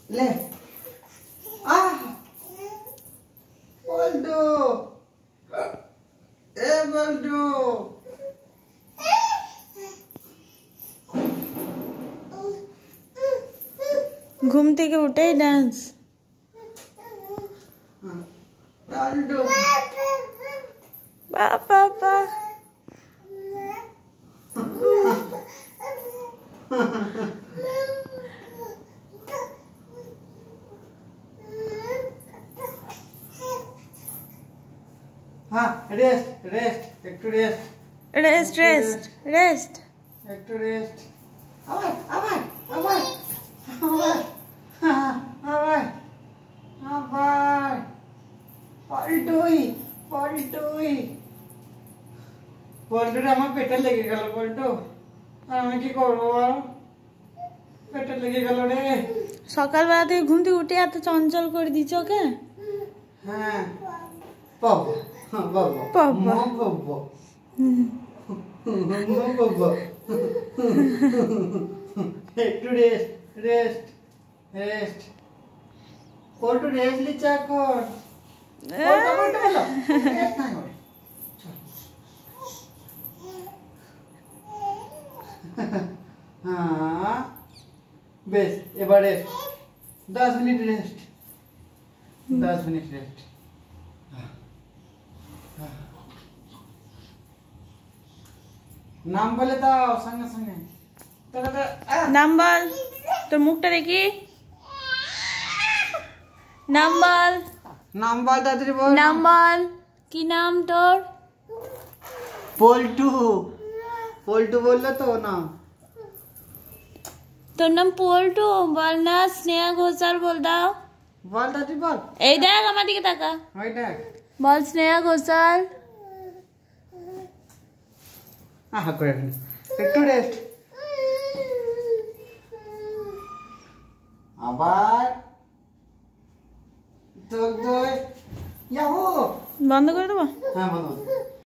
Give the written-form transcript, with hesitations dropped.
ले बल्टू ए बल्टू घूमते के उठे डांस बल्टू पापा पापा हाँ रेस्ट रेस्ट एक रेस्ट रेस्ट रेस्ट रेस्ट एक रेस्ट आवाज आवाज आवाज आवाज आवाज आवाज पलटुई पलटुई पलटुটা আমার পেটে লেগে গেল পলটু আমি কি করব বল পেটে লেগে গেল রে সকালবেলা থেকে ঘুম থেকে উঠে এত চঞ্চল করে দিছ ওকে হ্যাঁ বাবা হ্যাঁ বাবা বাবা বাবা বাবা একটু rest rest rest Poltu rest লিচা কর পলটু পলটু বলো রেস্ট না কর हाँ बेस एबार rest 10 minute rest 10 minute rest नाम बोले तो संगे संगे नाम बोल तो मुखटा देखी नाम बोल दादी बोल नाम बोल की नाम तोर पोल्टू पोल्टू बोल लो तो नाम তোর নাম পল্টু বল না স্নেহা ঘোষাল বল দাও बोल दादी बोल এই দেখ আমার দিকে তাকা ওই দেখ বল স্নেহা ঘোষাল আহা করে একটু রেস্ট আবার তো ইয়াহু বন্ধ করে দেবো হ্যাঁ বন্ধ